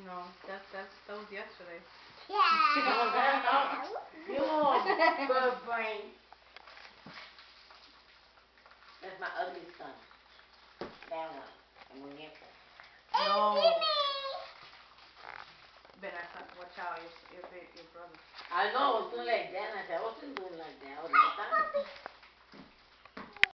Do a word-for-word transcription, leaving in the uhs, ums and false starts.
No, that's, that's, that was yesterday. Yeah. You good brain. That's my ugly son. That one. El muñeco. No. But I can't watch out, your, your, your brother. I know, I was doing like that, and I said, I wasn't doing like that. I was like that.